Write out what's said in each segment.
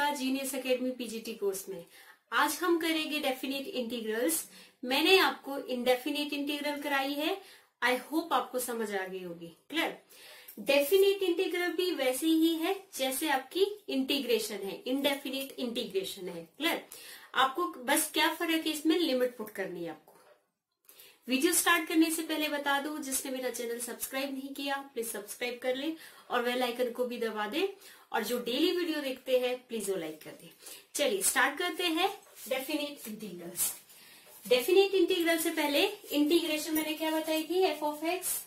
आपका genius academy PGT course में। आज हम करेंगे डेफिनेट इंटीग्रल्स। मैंने आपको इनडेफिनेट इंटीग्रल कराई है। आई होप आपको समझ आ गई होगी। क्लियर। डेफिनेट इंटीग्रल भी वैसे ही है जैसे आपकी इंटीग्रेशन है, इनडेफिनेट इंटीग्रेशन है। क्लियर। आपको बस क्या फर्क है, इसमें लिमिट पुट करनी है आपको। वीडियो स्टार्ट करने से पहले बता दूं, जिसने मेरा चैनल सब्सक्राइब नहीं किया प्लीज सब्सक्राइब कर ले और बेल आइकन को भी दबा दे, और जो डेली वीडियो देखते हैं प्लीज वो लाइक कर दे। चलिए स्टार्ट करते हैं डेफिनेट इंटीग्रल्स। डेफिनेट इंटीग्रल से पहले इंटीग्रेशन मैंने क्या बताई थी, एफ ऑफ एक्स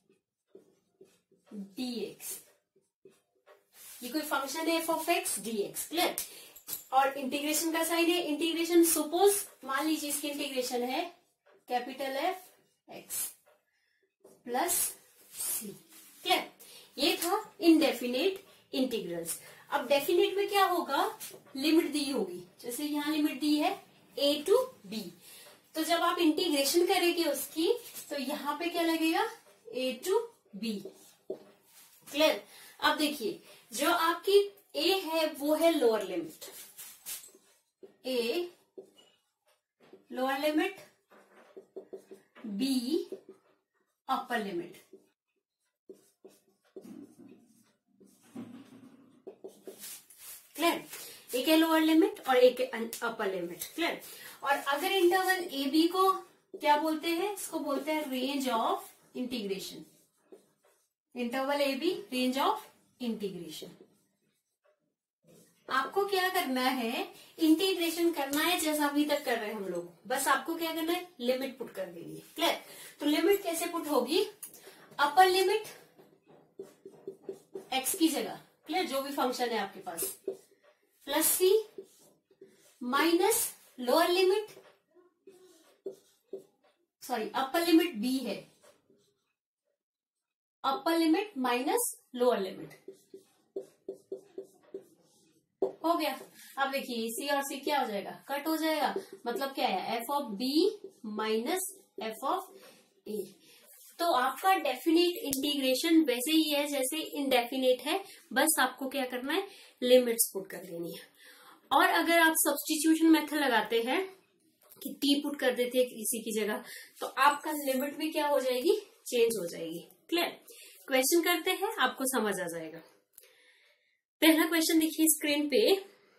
डीएक्स। ये कोई फंक्शन है F of X d x. Clear. और इंटीग्रेशन का साइन है इंटीग्रेशन। सपोज मान लीजिए इसकी इंटीग्रेशन है capital F X plus C. Clear. ये था इनडेफिनेट इंटीग्रल्स। अब डेफिनेट में क्या होगा, लिमिट दी होगी, जैसे यहां लिमिट दी है a टू b। तो जब आप इंटीग्रेशन करेंगे उसकी, तो यहां पे क्या लगेगा, a टू b। क्लियर। अब देखिए जो आपकी a है वो है lower limit, a lower limit, b upper limit. Clear. एक है लोअर लिमिट और एक है अपर लिमिट। क्लियर। और अगर इंटरवल ए बी को क्या बोलते हैं, इसको बोलते हैं range of integration. Interval A B range of integration. आपको क्या करना है, इंटीग्रेशन करना है जैसा अभी तक कर रहे हैं हम लोग। बस आपको क्या करना है, लिमिट पुट कर देनी है। क्लियर। तो लिमिट कैसे पुट होगी, अपर लिमिट एक्स की जगह, क्लियर, जो भी फंक्शन है आपके पास, plus C minus lower limit, sorry upper limit B है, upper limit minus lower limit. हो गया। अब देखिए सी और सी क्या हो जाएगा, कट हो जाएगा। मतलब क्या है, F of B minus F of A. तो आपका डेफिनेट इंटीग्रेशन वैसे ही है जैसे इनडेफिनेट है, बस आपको क्या करना है, लिमिट्स पुट कर देनी है। और अगर आप सब्स्टिट्यूशन मेथड लगाते हैं कि टी पुट कर देते हैं इसी की जगह, तो आपका लिमिट भी क्या हो जाएगी, चेंज हो जाएगी। क्लियर। क्वेश्चन करते हैं, आपको समझ आ जाएगा। पहला क्वेश्चन देखिए स्क्रीन पे।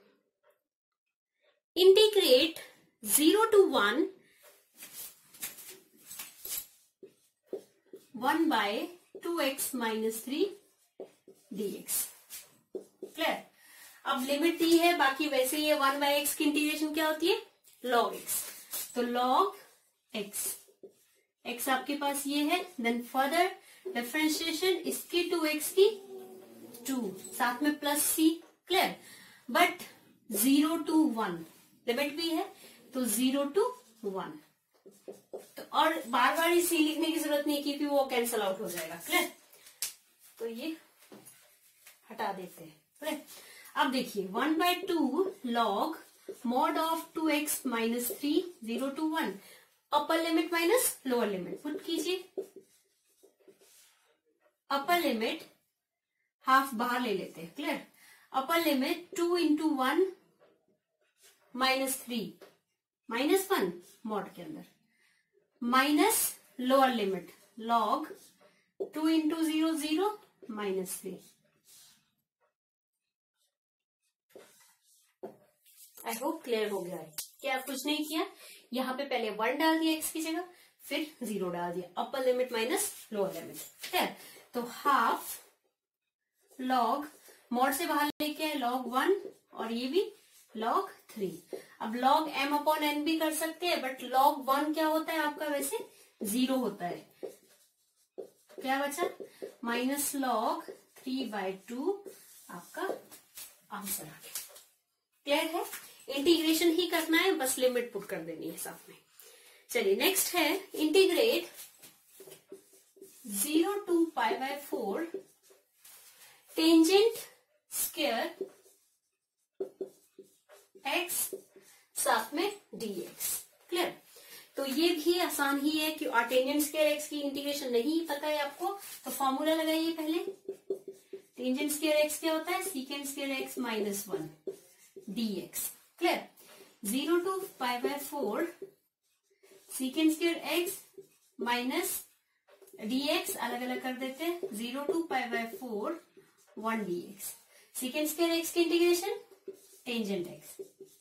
Integrate 0 to 1 1 by 2x minus 3 dx। Clear. अब लिमिट दी है, बाकी वैसे ही है। 1 by x की इंटीग्रेशन क्या होती है, log x। तो log x, x आपके पास ये है। देन फर्दर डिफरेंशिएशन इसकी 2x की 2, साथ में plus C. Clear. But 0 to 1 limit भी है, तो 0 to 1। तो और बार बार ही सी लिखने की जरूरत नहीं है क्योंकि वो कैंसल आउट हो जाएगा। क्लियर। तो ये हटा देते हैं। क्लियर। अब देखिए 1/2 log mod of 2x minus 3 0 to 1, upper limit minus lower limit put कीजिए। अपर लिमिट हाफ बाहर ले लेते हैं। Clear. Upper limit 2 into 1 minus 3 minus 1 mod के अंदर, minus lower limit log 2 into 0 0 minus 3। I hope clear हो गया है। क्या कुछ नहीं किया, यहाँ पे पहले 1 डाल दिया x की जगह, फिर 0 डाल दिया, upper limit minus lower limit. ठीक। तो हाफ लॉग मॉड से बाहर लेके आए log 1 और ये भी log 3। अब log m अपॉन n भी कर सकते हैं, बट log 1 क्या होता है आपका, वैसे 0 होता है। क्या बचा, माइनस log 3/2 आपका आंसर आ गया। क्लियर है। इंटीग्रेशन ही करना है, बस लिमिट पुट कर देनी है साथ में। चलिए नेक्स्ट है integrate 0 to π/4 tangent square x साथ में dx। क्लियर। तो ये भी आसान ही है कि टेंजेंट स्क्वायर x की इंटीग्रेशन नहीं पता है आपको, तो फॉर्मूला लगाइए पहले। टेंजेंट स्क्वायर x क्या होता है, secant square x -1 dx। Clear. 0 to pi by 4 secant square X minus dx अलग अलग कर देते हैं। 0 to pi by 4 1 dx। Secant square X की integration tangent X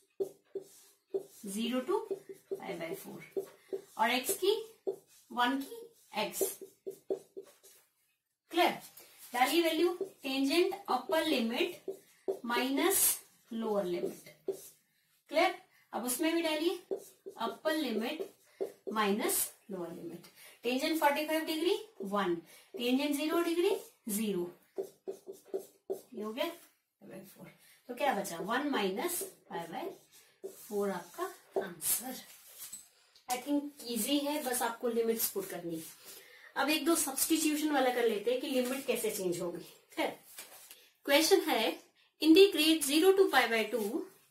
0 to pi by 4 और x की 1 की x। क्लियर। डालिए value tangent upper limit minus lower limit. Clear. अब उसमें भी डालिए upper limit minus lower limit. Tangent 45 degree 1, tangent 0 degree 0, ये हो गया पाई बाय 4। तो क्या बचा 1 माइनस पाई बाय 4 आपका आंसर। आई थिंक इजी है, बस आपको लिमिट्स पुट करनी है। अब एक दो सब्स्टिट्यूशन वाला कर लेते हैं कि लिमिट कैसे चेंज होगी। खैर क्वेश्चन है integrate 0 to pi by 2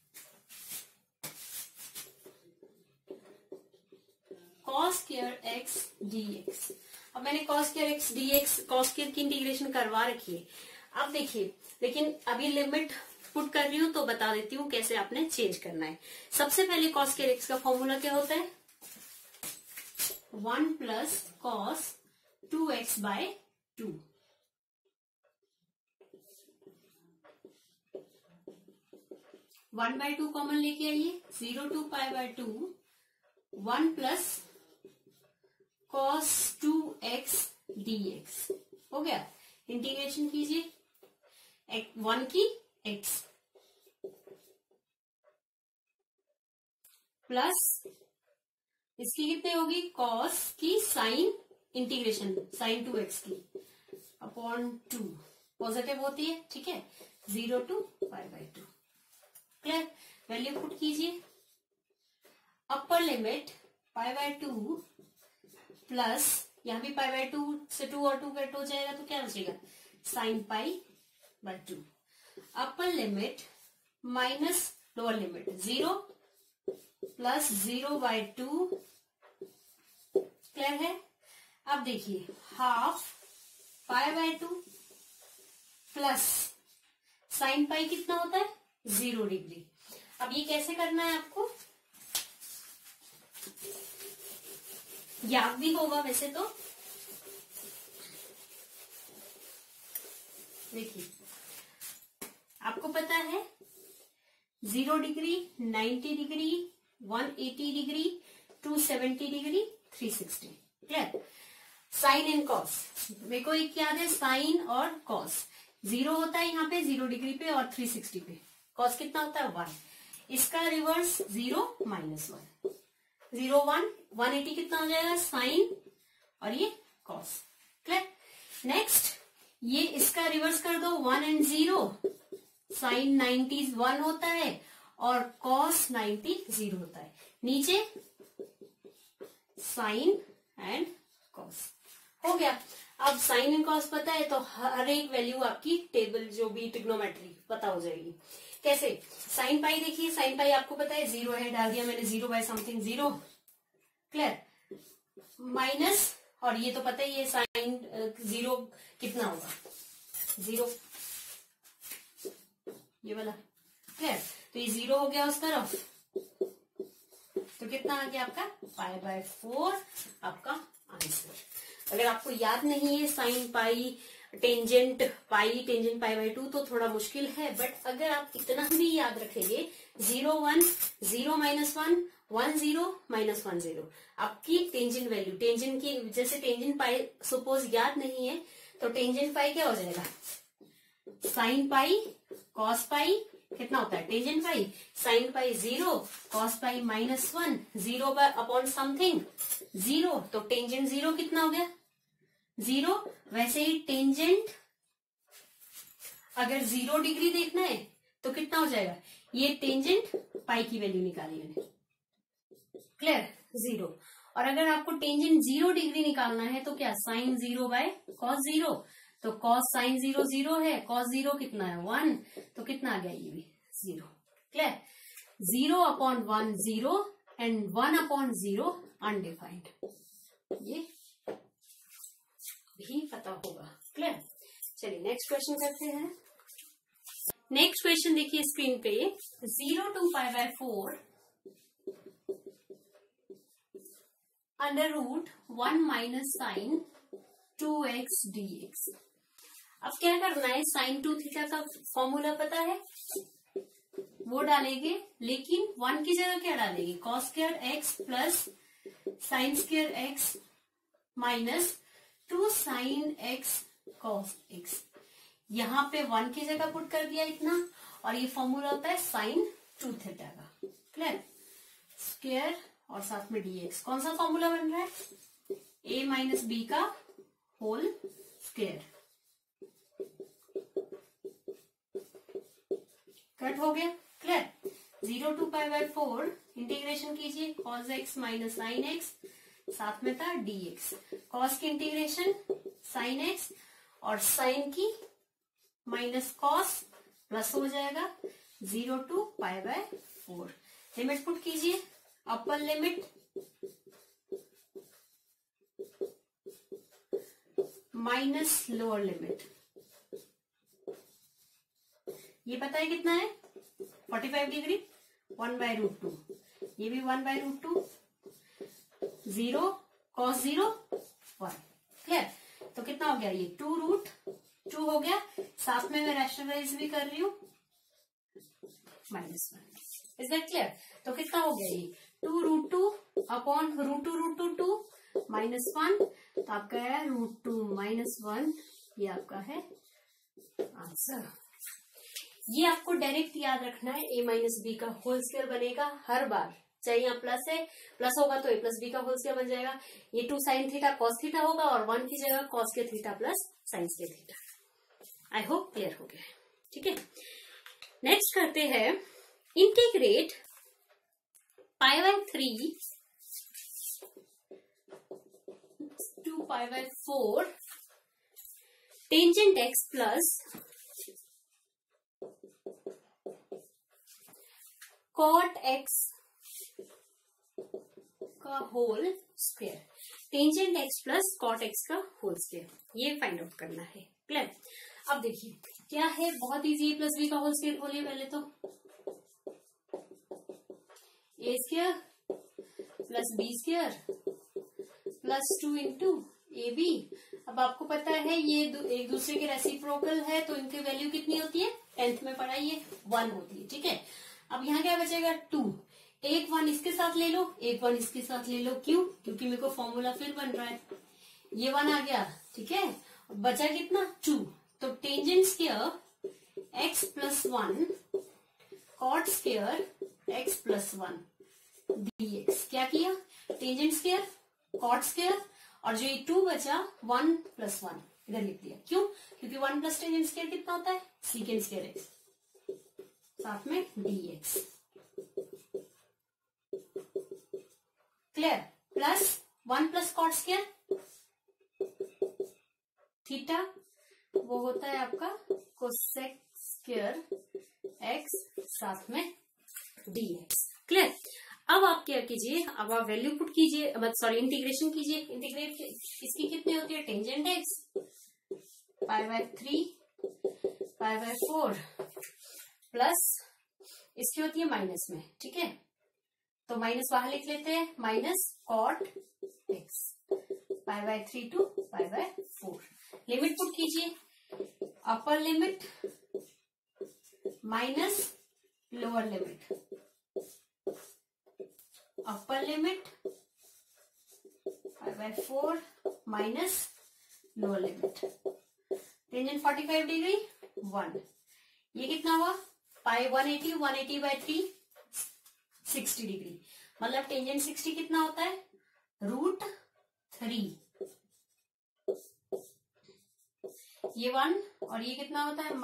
cos square x dx। अब मैंने cos square x dx cos square की इंटीग्रेशन करवा रखी है। अब देखिए, लेकिन अभी लिमिट पुट कर रही हूं तो बता देती हूँ कैसे आपने चेंज करना है। सबसे पहले cos स्क्वायर x का फॉर्मूला क्या होता है 1 plus cos 2x by 2। One by 2 common लेके आइए। 0 to pi by 2 1 plus cos 2x dx हो गया। इंटीग्रेशन कीजिए 1 की x प्लस इसकी कितनी होगी cos की साइन इंटीग्रेशन साइन 2x की अपॉन 2 पॉजिटिव होती है। ठीक है। 0 to pi by 2। Clear. Value put कीजिए upper limit pi by 2 plus यहां भी पाई बाय 2 से 2 और 2 कट हो जाएगा तो क्या बचेगा sine pi by 2। Upper limit minus lower limit 0 plus 0 by 2। Clear है। अब देखिए half pi by 2 plus sine pi कितना होता है 0 डिग्री। अब ये कैसे करना है आपको याद भी होगा वैसे तो। देखिए आपको पता है 0 degree 90 degree 180 degree 270 degree 360। Clear. Sine and cos मेरे को एक याद है साइन और कॉस 0 होता है यहाँ पे 0 डिग्री पे और 360 पे। कॉस कितना होता है 1। इसका रिवर्स 0 माइनस 1 0 1 180 कितना हो जाएगा साइन और ये कॉस। क्लियर। नेक्स्ट ये इसका रिवर्स कर दो 1 एंड 0 साइन 90 1 होता है और कॉस 90 0 होता है। नीचे साइन एंड कॉस हो गया। अब साइन एंड कॉस पता है तो हर एक वैल्यू आपकी टेबल जो भी ट्रिग्नोमेट्री पता हो जाएगी। कैसे साइन पाई देखिए साइन पाई आपको पता है 0 है डाल दिया मैंने 0 बाय समथिंग 0। क्लियर। माइनस और ये तो पता ही है साइन 0 कितना होगा 0 ये वाला। क्लियर। तो ये 0 हो गया उस तरफ तो कितना आ गया आपका पाई बाय 4 आपका आंसर। अगर आपको याद नहीं है sine pi tangent pi by 2 तो थोड़ा मुश्किल है, बट अगर आप इतना भी याद रखेंगे 0 1 0 माइनस 1 1 0 माइनस 1 0 आपकी टेंजेंट वैल्यू टेंजेंट की जैसे टेंजेंट पाई सपोज याद नहीं है तो टेंजेंट पाई क्या हो जाएगा साइन पाई कॉस पाई कितना होता है tangent pi sine pi 0 cos pi minus 1 0 by upon something 0 तो टेंजेंट 0 कितना हो गया 0। वैसे ही टेंजेंट अगर 0 डिग्री देखना है तो कितना हो जाएगा ये टेंजेंट पाई की वैल्यू निकाली मैंने। क्लियर 0। और अगर आपको टेंजेंट 0 डिग्री निकालना है तो क्या साइन 0 बाय कॉस 0 तो कॉस साइन 0 0 है कॉस 0 कितना है 1 तो कितना आ गया ये भी 0। Clear. 0 upon 1 0 and 1 upon 0 undefined ये भी पता होगा। क्लियर। चलिए नेक्स्ट क्वेश्चन करते हैं। नेक्स्ट क्वेश्चन देखिए स्क्रीन पे, 0 to π/4 under root 1 minus sine 2x dx। अब क्या करना है, साइन 2 थीटा का फॉर्मूला पता है, वो डालेंगे, लेकिन 1 की जगह क्या डालेंगे, cos square X plus sine square X minus 2 sine X cos X. यहाँ पे 1 की जगह पुट कर दिया इतना, और ये फॉर्मूला होता है साइन 2 थीटा का। क्लियर, स्क्वायर और साथ में dx। कौन सा फॉर्मूला बन रहा है, a माइनस बी का होल स्क्वायर। कट हो गया। क्लियर, 0 to π/4 इंटीग्रेशन कीजिए, cos x minus sine X, साथ में था dx। cos की इंटीग्रेशन साइन एक्स और साइन की माइनस कॉस प्लस हो जाएगा 0 to π/4। लिमिट पुट कीजिए, upper limit minus lower limit, ये पता है कितना है 45 डिग्री, 1/√2, ये भी 1/√2, 0 cos 0 1। क्लियर, तो कितना हो गया, ये 2√2 हो गया, साथ में मैं रैशनलाइज भी कर रही हूं -1। Is that clear? तो कितना हो गया ये 2√2 अपॉन √2 2 -1, तो आपका है √2 -1, ये आपका है आंसर। ये आपको डायरेक्ट याद रखना है, a माइनस बी का होल स्क्वायर बनेगा हर बार, चाहे यहाँ प्लस है, प्लस होगा तो a प्लस बी का होल स्क्वायर बन जाएगा। ये 2 साइन थीटा कॉस थीटा होगा, और 1 की जगह कॉस के थीटा प्लस साइन के थीटा। आई होप क्लियर हो गया है। ठीक है, नेक्स्ट करते हैं, integrate π/3 to π/4 tangent x plus cot x का whole square. Tangent x plus cot x का होल स्क्वायर, ये फाइंड आउट करना है। क्लियर, अब देखिए क्या है, बहुत इजी, a प्लस बी का होल स्क्वायर खोलिए पहले तो, a square plus B square plus 2 into A B. अब आपको पता है ये एक दूसरे के रेसिप्रोकल है, तो इनकी वैल्यू कितनी होती है, 10th में पढ़ा, ये 1 होती है। ठीक है, अब यहाँ क्या बचेगा 2, एक 1 इसके साथ ले लो, एक 1 इसके साथ ले लो, क्यों, क्योंकि मेरे को फॉर्मूला फिर बन रहा है, ये 1 आ गया। ठीक है, बचा कितना 2, तो tangent square x plus 1 cot square x plus 1 dx। क्या किया, टेंजेंट स्क्वायर कॉट स्क्वायर, और जो ये 2 बचा 1 प्लस 1 इधर लिख दिया, क्यों, क्योंकि 1 प्लस टेंजेंट स्क्वायर कितना होता है, सीकेंट स्क्वायर x, साथ में dx। Clear, plus 1 plus cot square theta, वो होता है आपका कोसेक स्क्वायर x, साथ में dx। क्लियर, अब आप क्या कीजिए, अब आप वैल्यू पुट कीजिए, सॉरी इंटीग्रेशन कीजिए। इंटीग्रेट इसकी कितनी होती है, टेंजेंट x π/3 π/4 प्लस इसकी होती है माइनस में। ठीक है, तो माइनस बाहर लिख लेते हैं, minus cot x π/3 to π/4। Limit put कीजिए, upper limit minus lower limit, upper limit π/4 minus lower limit, tangent 45 degree 1, ये कितना हुआ पाई 180/3 60 डिग्री, मतलब टेंजेंट 60 कितना होता है, √3, ये 1 और ये कितना होता है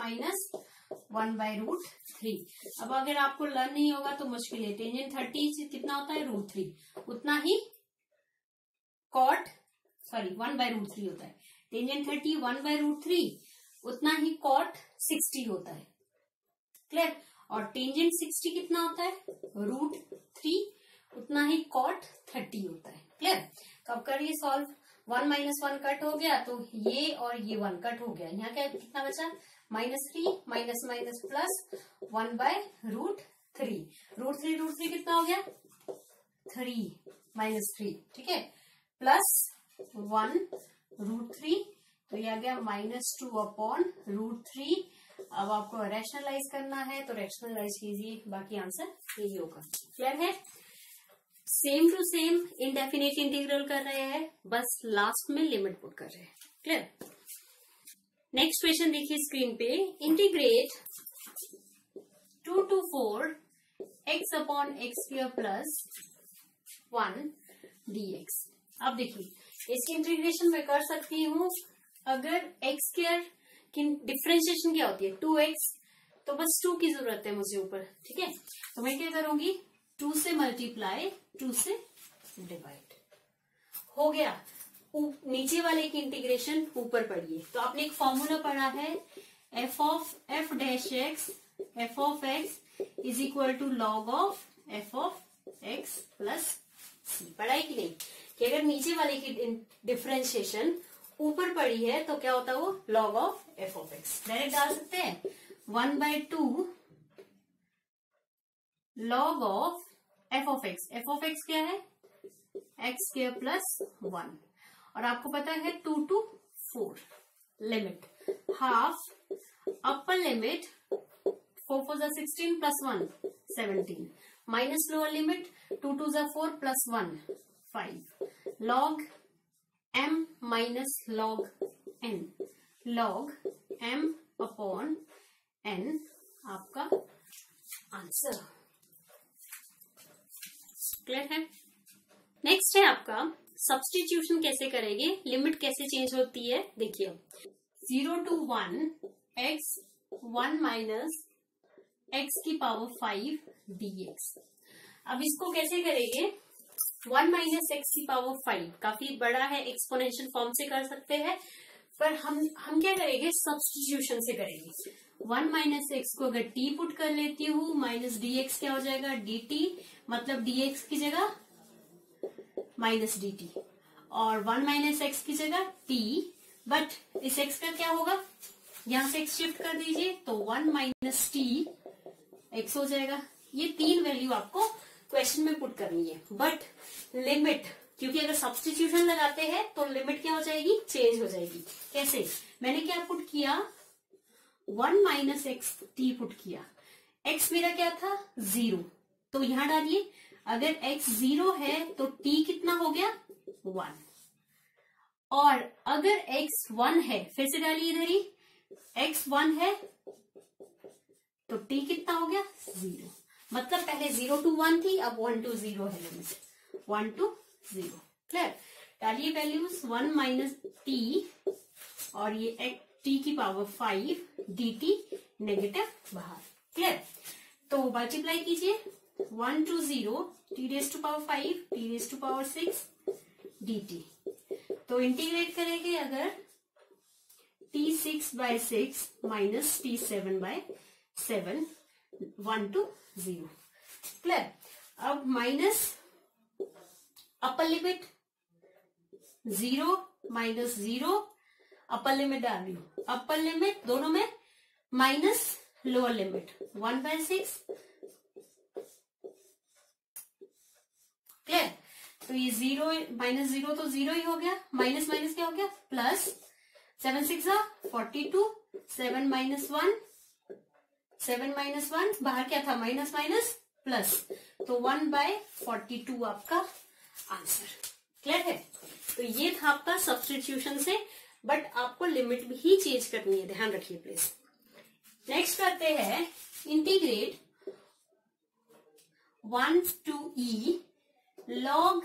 -1/√3। अब अगर आपको लर्न नहीं होगा तो मुश्किल है, टेंजेंट 30 कितना होता है √3, उतना ही कॉट 1/√3 होता है, टेंजेंट 30 1/√3, उतना ही कॉट 60 होता है। क्लियर, और टेंजेंट 60 कितना होता है √3, उतना ही कॉट 30 होता है। क्लियर, कब करिए सॉल्व, 1 - 1 कट हो गया, तो ये और ये 1 कट हो गया, यहाँ क्या कितना बचा -3 माइनस माइनस प्लस 1/√3। √3 कितना हो गया 3 -3, ठीक है, प्लस 1√3, तो ये आ गया -2/√3। अब आपको रैशनलाइज करना है तो रैशनलाइज कीजिए, बाकी आंसर यही होगा। क्लियर है? Same to same indefinite integral कर रहे हैं, बस लास्ट में लिमिट पुट कर रहे हैं। क्लियर? नेक्स्ट क्वेश्चन देखिए स्क्रीन पे, integrate 2 to 4 x upon X square plus 1 dx। अब देखिए इसकी इंटीग्रेशन मैं कर सकती हूँ, अगर एक्स स्क्वायर की डिफरेंशिएशन क्या होती है 2x, तो बस 2 की जरूरत है मुझे ऊपर, ठीक है, तो मैं क्या करूंगी 2 से मल्टीप्लाई 2 से डिवाइड हो गया। नीचे वाले की इंटीग्रेशन ऊपर पढ़िए, तो आपने एक फॉर्मूला पढ़ा है f dash X f of x is equal to log of f of x plus c। पढ़ाई की नहीं कि अगर नीचे वाले की डिफरेंशिएशन ऊपर पड़ी है तो क्या होता है वो log of f of x। Direct डाल सकते हैं 1/2 log of f of x। f of x क्या है x स्क्वायर प्लस 1, और आपको पता है 2 to 4 limit half upper limit 4 4 16 plus 1 17 minus lower limit 2 2 4 plus 1 5 log m minus log n, log m upon n आपका आंसर। क्लियर है? Next है आपका सब्स्टिट्यूशन कैसे करेंगे, लिमिट कैसे चेंज होती है। देखिए 0 to 1 x 1 माइनस x की पावर 5 dx। अब इसको कैसे करेंगे 1 माइनस x की पावर 5 काफी बड़ा है, एक्सपोनेंशियल फॉर्म से कर सकते हैं, पर हम क्या करेंगे सब्स्टिट्यूशन से करेंगे। 1 माइनस एक्स को अगर t पुट कर लेती हूँ माइनस dx क्या हो जाएगा dt, मतलब dx की जगह माइनस dt, और 1 माइनस एक्स की जगह t, बट इस x का क्या होगा यहां से x शिफ्ट कर दीजिए तो 1 माइनस t x हो जाएगा। ये 3 वैल्यू आपको क्वेश्चन में पुट करनी है, बट लिमिट क्योंकि अगर सब्स्टिट्यूशन लगाते हैं तो लिमिट क्या हो जाएगी चेंज हो जाएगी। कैसे? मैंने क्या पुट किया 1 माइनस एक्स टी पुट किया, x मेरा क्या था 0, तो यहां डालिए अगर x 0 है तो t कितना हो गया 1, और अगर x 1 है फिर से डालिए इधर ही x 1 है तो t कितना हो गया 0, मतलब पहले 0 to 1 थी अब 1 to 0 है लिमिट 1 to 0। क्लियर? डालिए वैल्यूज 1 माइनस t और ये t की पावर 5 dt नेगेटिव बाहर। क्लियर? तो मल्टीप्लाई कीजिए 1 to 0 t raise to power 5 t raise to power 6 dt। तो इंटीग्रेट करेंगे अगर t 6/6 minus t 7/7 1 to 0। Clear? अब minus upper limit 0 minus 0 upper limit डाल रही हूं, अपर लिमिट दोनों में माइनस लोअर लिमिट 1/6। क्लियर? तो ये 0 माइनस 0 तो 0 ही हो गया, माइनस माइनस क्या हो गया प्लस 7 6 42 7 माइनस 1 7 माइनस 1 बाहर क्या था माइनस माइनस प्लस, तो 1/42 आपका आंसर। क्लियर है? तो ये था आपका सब्स्टिट्यूशन से, बट आपको लिमिट भी चेंज करनी है, ध्यान रखिए प्लीज। नेक्स्ट करते हैं integrate 1 to e log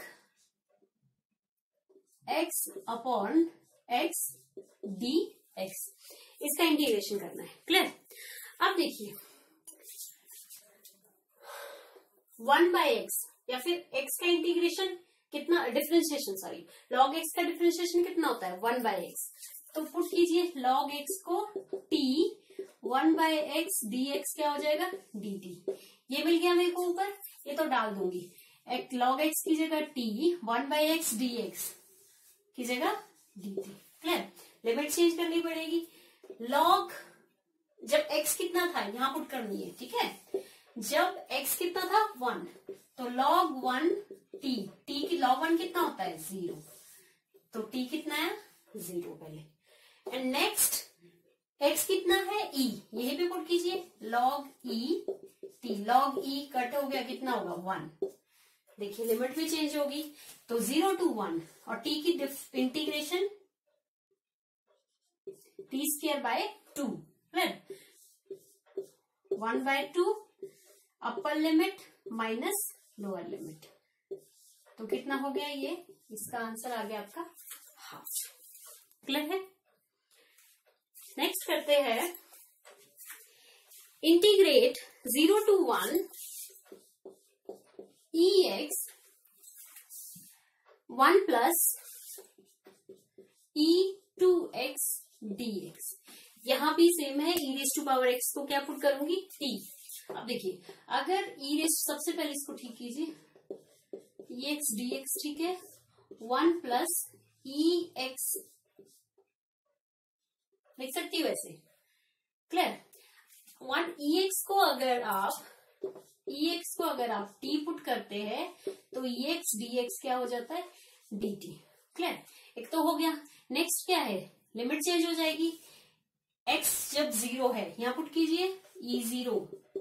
x upon x dx, इसका इंटीग्रेशन करना है। क्लियर? अब देखिए 1/x या फिर x का इंटीग्रेशन कितना, डिफरेंशिएशन सॉरी, log x का डिफरेंशिएशन कितना होता है 1/x, तो पुट कीजिए log x को t 1/x dx क्या हो जाएगा dt। ये मिल गया मेरे को ऊपर, ये तो डाल दूंगी log x की जगह t 1/x dx की जगह dt। क्लियर? लिमिट चेंज करनी पड़ेगी, log जब x कितना था यहां पुट करनी है, ठीक है। जब x कितना था 1, तो log 1 t, t की log 1 कितना होता है 0, तो t कितना है 0 पहले। एंड नेक्स्ट x कितना है e, यही भी पुट कीजिए, log e t, log e cut हो गया, कितना होगा 1। देखिए लिमिट भी चेंज होगी, तो 0 to 1 और t की integration t²/2, 1/2 upper limit minus lower limit, तो कितना हो गया ये, इसका आंसर आ गया आपका हाफ। क्लियर है। नेक्स्ट करते हैं integrate 0 to 1 ex 1 plus e2x dx। यहां भी सेम है, e⁻x को क्या पुट करूंगी t। अब देखिए अगर सबसे पहले इसको ठीक कीजिए, ex dx, ठीक है, 1 plus ex लिख सकती हूँ वैसे। क्लियर। 1 ex को अगर आप t पुट करते हैं तो ex dx क्या हो जाता है dt। क्लियर, एक तो हो गया। नेक्स्ट क्या है, लिमिट चेंज हो जाएगी, x जब 0 है यहां पुट कीजिए e0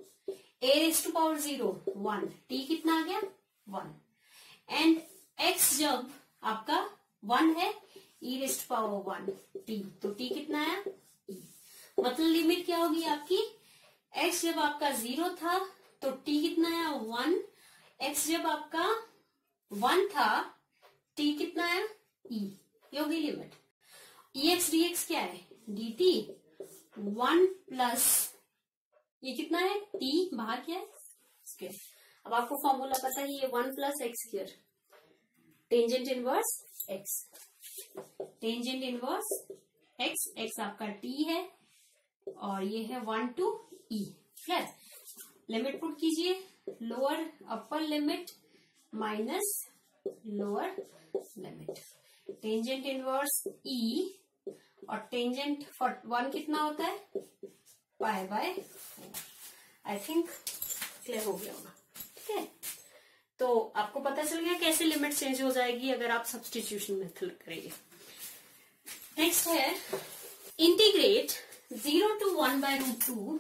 a⁻0 1, t कितना आ गया 1। एंड x जब आपका 1 है e⁻1 t, तो t कितना है e। मतलब लिमिट क्या होगी आपकी, x जब आपका 0 था तो t कितना है 1, x जब आपका 1 था t कितना है e, ये होगी लिमिट। ex dx क्या है dt 1 प्लस ये कितना है t, बाहर क्या है स्क्वायर। अब आपको फॉर्मूला पता है, ये 1 plus X square, tangent inverse x, tangent inverse x, x आपका t है और ये है 1 to e। Clear. Limit put कीजिए, lower upper limit minus lower limit, tangent inverse e और टेंजेंट फॉर 1 कितना होता है π/4। आई थिंक क्लियर हो गया होगा, ठीक है। तो आपको पता चल गया कैसे लिमिट चेंज हो जाएगी अगर आप सब्स्टिट्यूशन मेथड करेंगे। नेक्स्ट है integrate 0 to 1/√2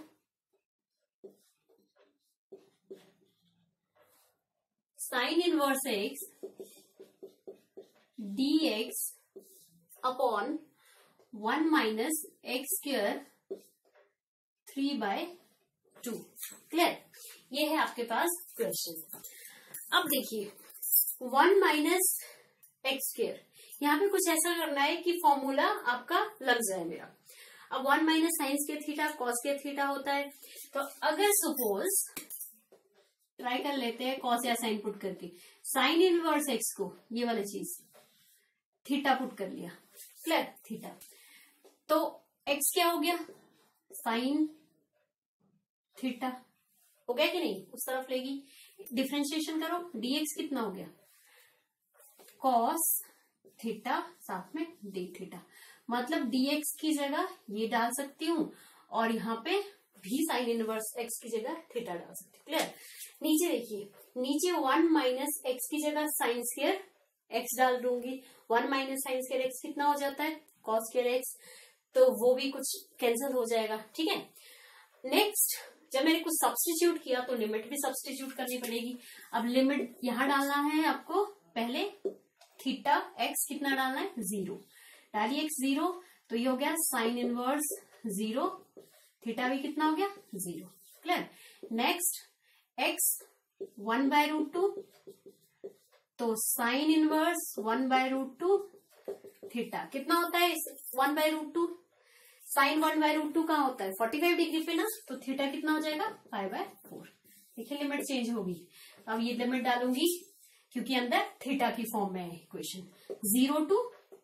sin inverse x dx upon 1 minus x square 3/2। Clear, ये है आपके पास क्वेश्चन। अब देखिए 1 minus x square, यहाँ पे कुछ ऐसा करना है कि फॉर्मूला आपका लग जाए मेरा। अब 1 minus sin square theta cos square theta होता है, तो अगर सपोज ट्राई कर लेते हैं cos या sin पुट करके, sin इनवर्स x को ये वाली चीज थीटा पुट कर लिया, क्लियर, थीटा, तो x क्या हो गया sin थीटा हो गया कि नहीं, उस तरफ लेगी, डिफरेंशिएशन करो, dx कितना हो गया cos थीटा साथ में d थीटा, मतलब dx की जगह ये डाल सकती हूँ और यहाँ पे भी साइन इनवर्स x की जगह थीटा डाल सकती हूँ। क्लियर। नीचे देखिए, नीचे 1 माइनस x की जगह साइन स्क्वायर x डाल दूंगी, 1 माइनस साइन स्क्वायर x कितना हो जाता है cos स्क्वायर x, तो वो भी कुछ कैंसिल हो जाएगा, ठीक है। नेक्स्ट जब मैंने कुछ सब्स्टिट्यूट किया तो लिमिट भी सब्स्टिट्यूट करनी पड़ेगी। अब लिमिट यहां डालना है आपको, पहले थीटा x कितना डालना है 0, डालिए x 0, तो ये हो गया साइन इनवर्स 0, थीटा भी कितना हो गया 0। क्लियर। नेक्स्ट x 1/√2, तो साइन इनवर्स 1/√2 थीटा कितना होता है 1/√2, साइन 1/√2 कहाँ होता है 45 डिग्री पे ना, तो थीटा कितना हो जाएगा π/4। देखिए लिमिट चेंज होगी, अब ये लिमिट डालूंगी क्योंकि अंदर थीटा की फॉर्म में है इक्वेशन, 0 to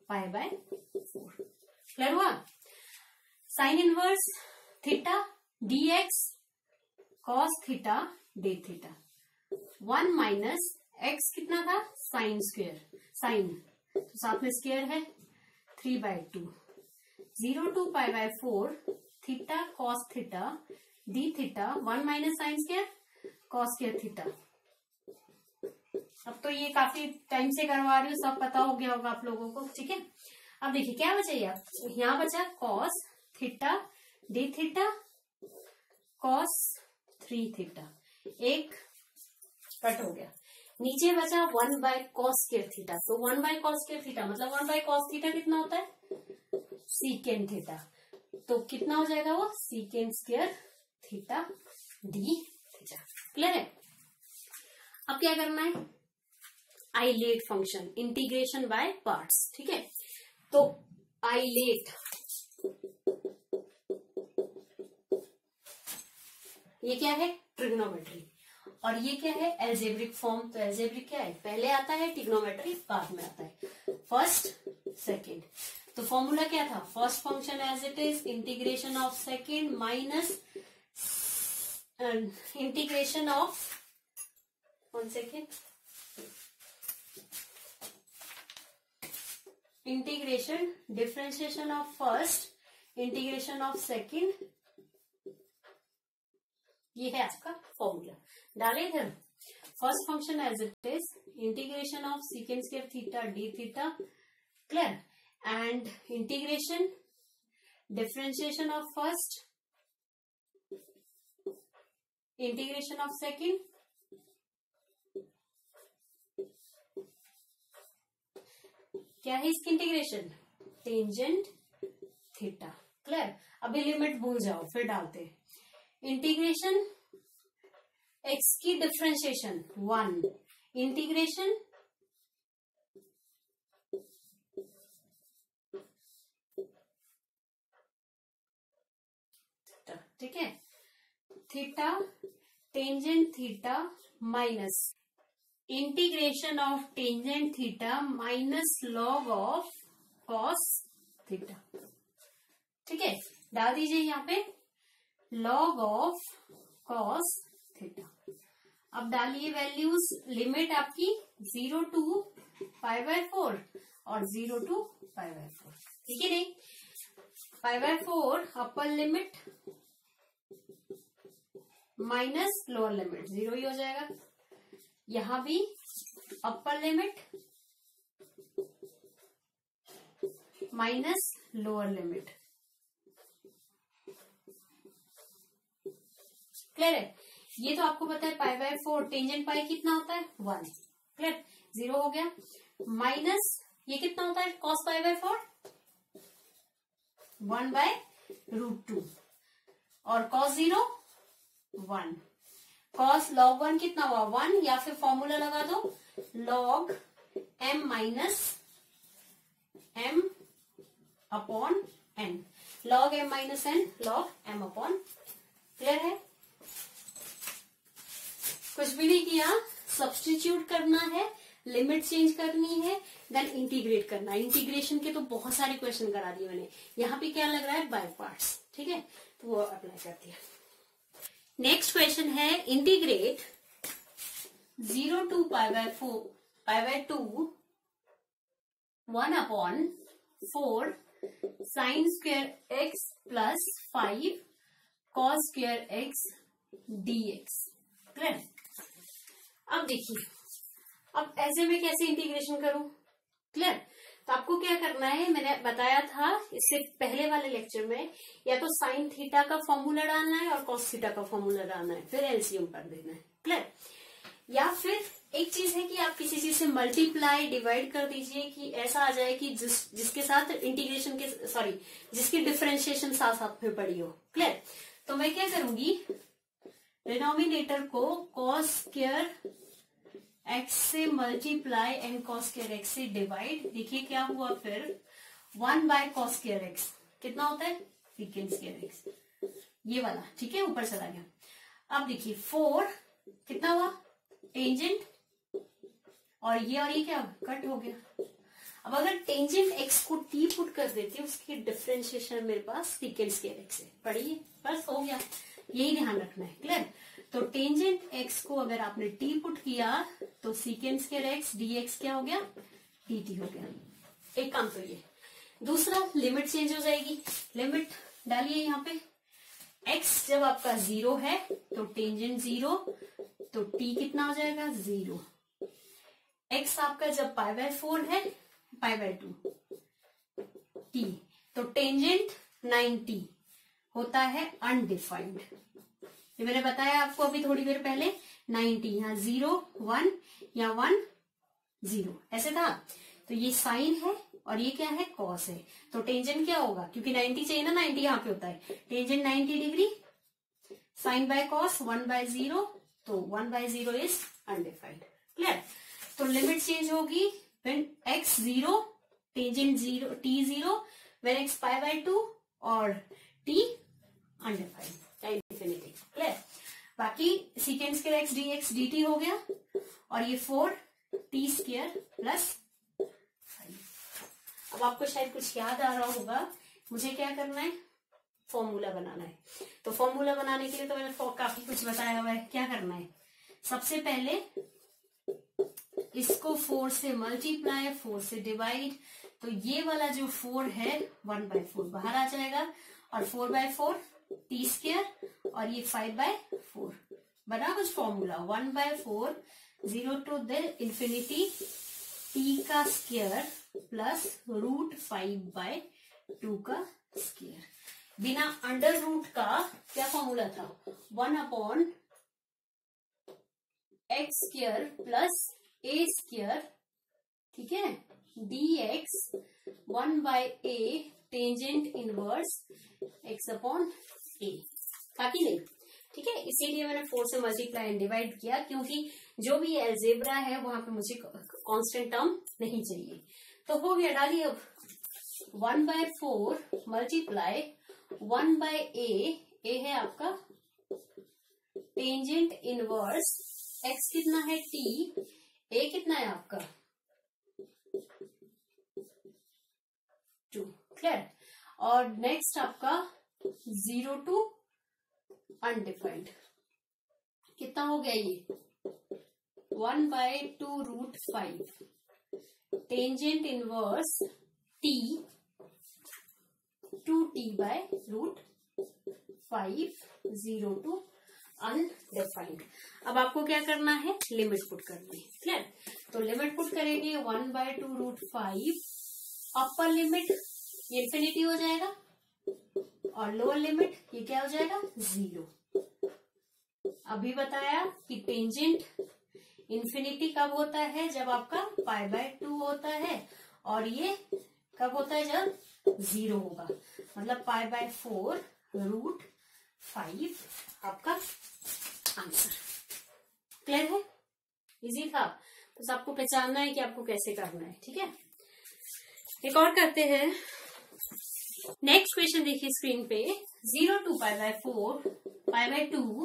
π/4। क्लियर हुआ। Sine inverse theta dx cos theta d theta, 1 minus x कितना था साइन स्क्वायर, साइन तो साथ में स्क्वायर है 3/2, 0 to π/4 theta cos theta D theta 1 minus sine square cos square theta. अब तो ये काफी टाइम से करवा रही हूँ, सब पता हो गया होगा आप लोगों को, ठीक है। अब देखिए क्या बचा, यहाँ बचा cos theta D theta cos 3 theta, एक कट हो गया। नीचे बचा 1 बाय कॉस स्क्वायर थीटा, तो 1 बाय कॉस स्क्वायर थीटा मतलब 1 बाय कॉस थीटा कितना होता है, सीकेंड थीटा, तो कितना हो जाएगा वो, secant square theta D theta. Clear है। अब क्या करना है, ILATE function, integration by parts, ठीक है। तो आइलेट, ये क्या है, ट्रिग्नोमेट्री, और ये क्या है, एल्जेब्रिक फॉर्म। तो एल्जेब्रिक क्या है, पहले आता है, ट्रिग्नोमेट्री बाद में आता है, फर्स्ट सेकंड। तो फॉर्मूला क्या था, first function as it is, integration of second minus integration of, 1 second, integration differentiation of first integration of second, ये है आपका फॉर्मूला। डाले इधर, first function as it is, integration of secant square theta D theta, clear, and integration differentiation of first integration of second, क्या है इसकी integration, tangent theta. Clear. अभी limit भूल जाओ फिर डालते हैं। इंटीग्रेशन एक्स की डिफरेंशिएशन 1, इंटीग्रेशन ठीक है, theta tangent theta minus integration of tangent theta minus log of cos theta. ठीक है, डाल दीजिए यहाँ पे लॉग ऑफ कॉस थीटा। अब डालिए वैल्यूज, लिमिट आपकी 0 to π/4 और 0 to π/4, ठीक है। नहीं, π/4 upper limit minus lower limit 0 ही हो जाएगा। यहां भी upper limit minus lower limit. Clear है। ये तो आपको पता है π/4 टेंजेंट पाई कितना होता है 1। क्लियर, 0 हो गया। माइनस ये कितना होता है cos π/4 1/√2 और cos 0 1। cos log 1 कितना हुआ 1, या फिर फॉर्मूला लगा दो log m minus m upon n, log m minus n log m upon. Clear है। कुछ भी नहीं किया, सब्स्टिट्यूट करना है, लिमिट चेंज करनी है, देन इंटीग्रेट करना है। इंटीग्रेशन के तो बहुत सारे क्वेश्चन करा दिए मैंने। यहाँ पे क्या लग रहा है बाय पार्ट्स, ठीक है, तो वो अप्लाई कर दिया। नेक्स्ट क्वेश्चन है integrate 0 to π/2 1/4 sine square x plus 5 cos square x dx। Clear. अब देखिए, अब ऐसे में कैसे इंटीग्रेशन करूं। क्लियर। तो आपको क्या करना है, मैंने बताया था इससे पहले वाले लेक्चर में, या तो साइन थीटा का फॉर्मूला डालना है और कॉस थीटा का फॉर्मूला डालना है, फिर एलसीएम कर देना है। क्लियर। या फिर एक चीज है कि आप किसी चीज से मल्टीप्लाई डिवाइड कर दीजिए कि ऐसा आ जाए कि जिसके साथ इंटीग्रेशन के जिसकी डिफरेंशिएशन साथ साथ में पड़ी हो। क्लियर। तो मैं क्या करूंगी, डिनोमिनेटर को cos स्क्वायर x से multiply and cos square x से डिवाइड। देखिए क्या हुआ फिर, 1/cos स्क्वायर x कितना होता है सेकंड स्क्वायर x, ये वाला, ठीक है, ऊपर चला गया। अब देखिए 4 कितना हुआ टेंजेंट, और ये क्या कट हो गया। अब अगर टेंजेंट x को t पुट कर देती है, उसकी डिफरेंशिएशन मेरे पास सेकंड स्क्वायर x है, पढ़िए, बस हो गया, यही ध्यान रखना है। क्लियर। तो टेंजेंट x को अगर आपने t पुट किया तो सीकेंड स्क्वायर x dx क्या हो गया dt हो गया। एक काम तो ये। दूसरा, लिमिट चेंज हो जाएगी, लिमिट डालिए यहाँ पे x जब आपका 0 है तो टेंजेंट 0, तो t कितना हो जाएगा 0। x आपका जब π/4 है, π/2 t, तो टेंजेंट 90 होता है अनडिफाइंड। ये मैंने बताया आपको अभी थोड़ी देर पहले, 90 यहाँ 0 1 या 1 0 ऐसे था। तो ये साइन है और ये क्या है कॉस है, तो टेंजेंट क्या होगा, क्योंकि 90 चाहिए ना, 90 यहाँ पे होता है, tangent 90 degree, sine by cos 1/0, तो 1/0 इज अनडिफाइंड। क्लियर। तो लिमिट चेंज होगी when x 0, tangent 0, t 0, when x π/2 और t अनडिफाइंड इंफिनिटी। क्लियर। बाकी secant square x dx dt हो गया, और ये 4t² प्लस 5। अब आपको शायद कुछ याद आ रहा होगा, मुझे क्या करना है, फॉर्मूला बनाना है। तो फॉर्मूला बनाने के लिए तो मैंने काफी कुछ बताया हुआ है। क्या करना है, सबसे पहले इसको 4 से मल्टीप्लाई, 4 से डिवाइड, तो ये वाला जो 4 है 1/4 बाहर आ जाएगा, और 4/4 t², और ये 5/4 बना कुछ formula 1/4 0 to the infinity t का स्क्वायर प्लस √5/2 का स्क्वायर। बिना अंडर रूट का क्या फॉर्मूला था, 1/x² प्लस a², ठीक है, dx 1/a tangent inverse x/a, बाकी नहीं। ठीक है, इसीलिए मैंने 4 से मल्टीप्लाई एंड डिवाइड किया, क्योंकि जो भी अलजेब्रा है वहां पे मुझे कांस्टेंट टर्म नहीं चाहिए। तो हो गया, डालिए अब 1/4 मल्टीप्लाई 1/a, a है आपका टेंजेंट इनवर्स, x कितना है t, a कितना है आपका 2। क्लियर। और नेक्स्ट आपका 0 to अनडिफाइंड कितना हो गया, ये 1/2 √5 tangent inverse t 2t/√5 0 to undefined. अब आपको क्या करना है, लिमिट पुट करनी है। क्लियर। तो लिमिट पुट करेंगे 1/2 √5, अपर लिमिट ये इंफिनिटी हो जाएगा, और लोअर लिमिट ये क्या हो जाएगा 0। अभी बताया कि टेंजेंट इंफिनिटी कब होता है, जब आपका π/2 होता है, और ये कब होता है, जब 0 होगा, मतलब π/4 √5 आपका आंसर। क्लियर है, इजी था, बस आपको पहचानना है कि आपको कैसे करना है। ठीक है, एक और करते हैं। नेक्स्ट क्वेश्चन देखिए स्क्रीन पे, 0 to π/4 π/2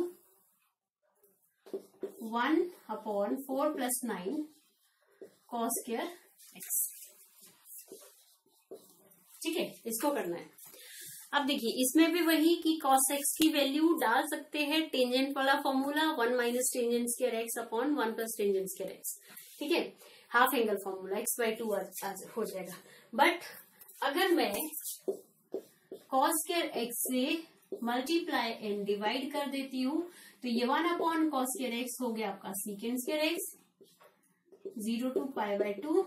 1/4 + 9 cos² x। ठीक है, इसको करना है। अब देखिए इसमें भी वही कि cos x की वैल्यू डाल सकते हैं, टेंजेंट वाला formula 1 - tangent square x upon 1 + tangent square x। ठीक है, हाफ एंगल फॉर्मूला x/2 हो जाएगा। बट अगर मैं cos² x से मल्टीप्लाई एंड डिवाइड कर देती हूँ, तो ये 1/ cos² x हो गया आपका secant² x, 0 to π/2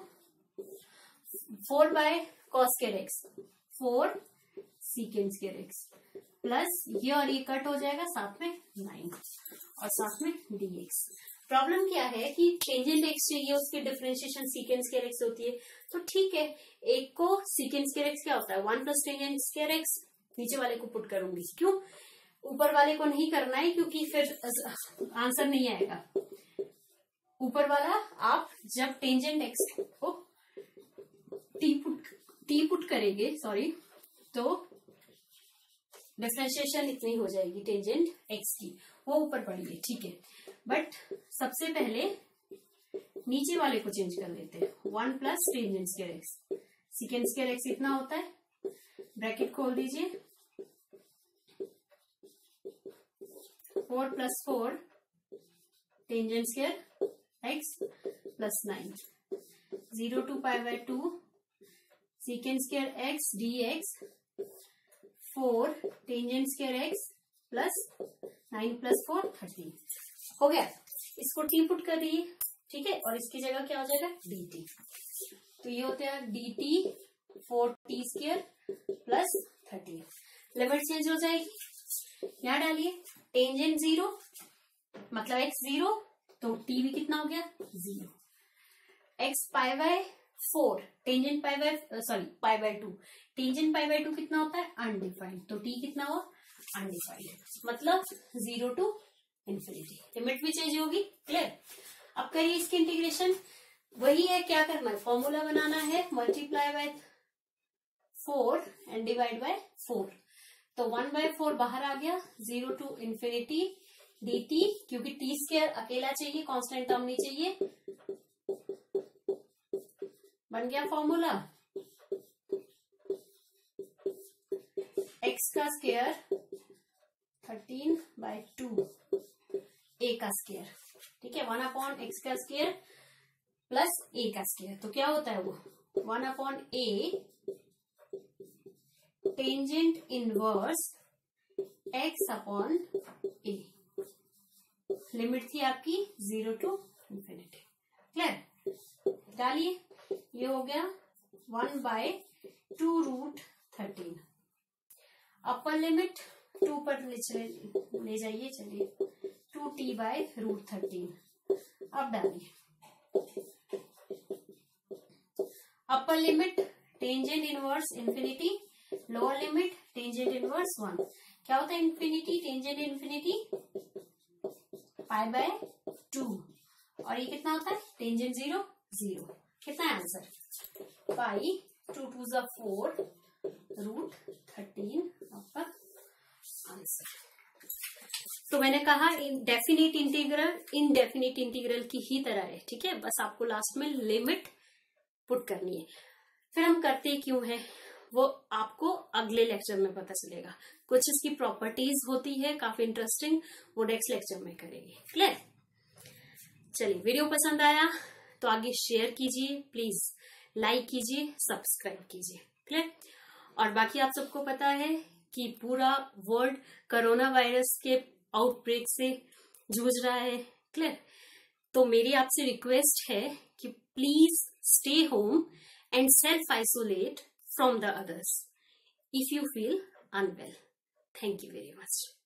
4/cos² x 4 secant² x plus ये और ये कट हो जाएगा, साथ में 9 और साथ में dx। प्रॉब्लम क्या है कि टेंजेंट x चाहिए, उसकी डिफरेंशिएशन secant² x होती है। तो ठीक है, एक को secant² x क्या होता है 1 + टेंजेंट² x, नीचे वाले को पुट करूंगी। क्यों, ऊपर वाले को नहीं करना है, क्योंकि फिर आंसर नहीं आएगा। ऊपर वाला आप जब टेंजेंट x को t पुट करेंगे, सॉरी, तो डिफरेंशिएशन इतनी हो जाएगी टेंजेंट x की, वो ऊपर पड़ी है। ठीक है, बट सबसे पहले नीचे वाले को चेंज कर देते हैं, 1 + टेंजेंट² x, secant² x इतना होता है, ब्रैकेट खोल दीजिए, 4 + 4 tangent square x plus 9 0 to π/2 secant² x dx 4 tangent square x plus 9 plus 4 13 हो गया। इसको टी पुट कर दीजिए, ठीक है, और इसकी जगह क्या हो जाएगा डी टी। तो ये होता है d t 4t² plus 13। Limit change हो जाएगी, यहां डालिए टेंजेंट 0 मतलब x 0 तो t भी कितना हो गया 0। x pi by 4 tangent pi by pi by 2, tangent pi by 2 कितना होता है अनडिफाइंड, तो t कितना हुआ अनडिफाइंड मतलब 0 टू इंफिनिटी। लिमिट भी चेंज होगी, क्लियर। अब करिए इसकी इंटीग्रेशन, वही है, क्या करना है फॉर्मूला बनाना है, multiply by 4 and divide by 4। तो 1/4 बाहर आ गया, 0 टू इंफिनिटी dt, क्योंकि t² अकेला चाहिए, कांस्टेंट टर्म नहीं चाहिए, बन गया फॉर्मूला x का स्क्वायर 13/2 a का स्क्वायर, ठीक है, 1/x का स्क्वायर प्लस a का स्क्वायर। तो क्या होता है वो 1/a tangent inverse x upon a। Limit थी आपकी 0 टू इंफिनिटी, क्लियर। डालिए, ये हो गया 1/2√13। अपर लिमिट 2 पर ले जाइए, चलिए 2t/√13। अब डालिए upper limit tangent inverse infinity, lower limit tangent inverse 1। क्या होता है infinity tangent infinity pi by 2, और ये कितना होता है टेंजेंट 0 0। कितना है आंसर पाई 2 2 4 √13 आपका आंसर। तो मैंने कहा डेफिनेट इंटीग्रल इनडेफिनेट इंटीग्रल की ही तरह है, ठीक है, बस आपको लास्ट में लिमिट पुट करनी है। फिर हम करते क्यों है वो आपको अगले लेक्चर में पता चलेगा। कुछ इसकी प्रॉपर्टीज होती है काफी इंटरेस्टिंग, वो नेक्स्ट लेक्चर में करेंगे, क्लियर। चलिए, वीडियो पसंद आया तो आगे शेयर कीजिए, प्लीज लाइक कीजिए, सब्सक्राइब कीजिए, क्लियर। और बाकी आप सबको पता है कि पूरा वर्ल्ड कोरोना वायरस के आउटब्रेक से जूझ रहा है, क्लियर। तो मेरी आपसे रिक्वेस्ट है कि please stay home and self-isolate from the others if you feel unwell. Thank you very much.